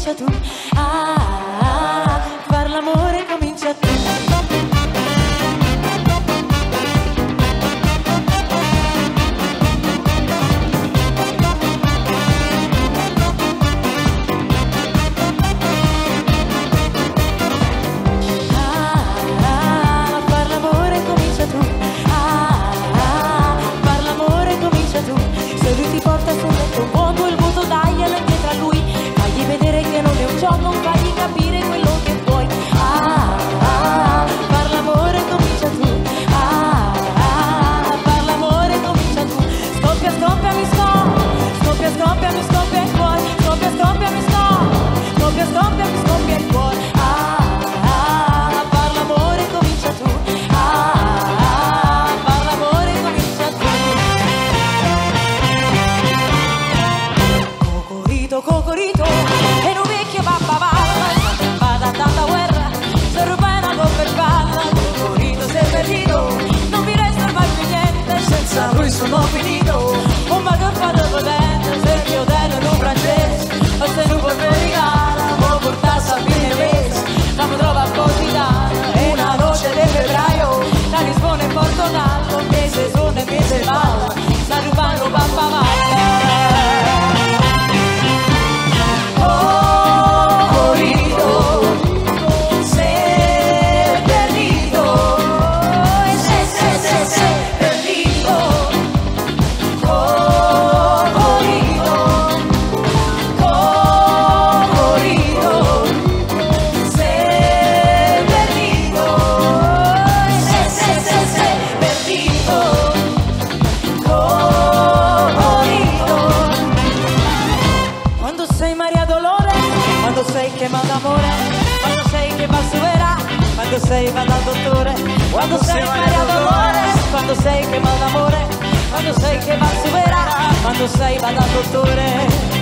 comincia tu. Far l'amore comincia tu. Non fagli capire quello che vuoi. Far l'amore comincia tu. Far l'amore comincia tu. Scoppia, scoppia, mi scoppia. Scoppia, scoppia, mi scoppia il cuore. Scoppia, scoppia, mi scoppia. Scoppia, scoppia, mi scoppia il cuore. Far l'amore comincia tu. Far l'amore comincia tu. Cocorito, cocorito. E un vecchio papà vada tanta guerra, se ruba una coppa per palla, cocorito sei perdido, non mi resta mai più niente, senza lui sono finito, un mago fatto potente, se il mio dello in un francese, o se non può verigare, o portarsi a fine mese, la mi trova a Positano, e una noce di febbraio, da Lisbona in Portogallo, mese sono e mese balla, sta rubando papà valla. Quando sei che va d'amore, quando sei che va su vera, quando sei va dal dottore, quando sei Maria Dolores, quando sei che va d'amore, quando sei che va su vera, quando sei va dal dottore.